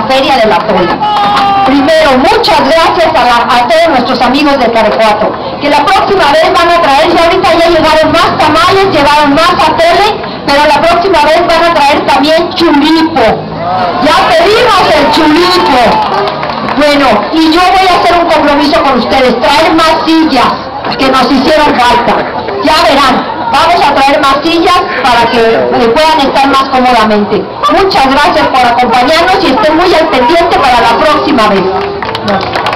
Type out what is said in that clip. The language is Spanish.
la Feria del Atole. Primero, muchas gracias a todos nuestros amigos de Carecuato, que la próxima vez van a traer, y ahorita ya llegaron más tamales, llegaron más atole, pero la próxima vez van a traer también churipo. Ya pedimos el churipo. Bueno, y yo voy a hacer un compromiso con ustedes, traer más sillas que nos hicieron falta. Ya verán, vamos a traer más sillas para que puedan estar más cómodamente. Muchas gracias por acompañarnos y estén muy al pendiente para la próxima vez.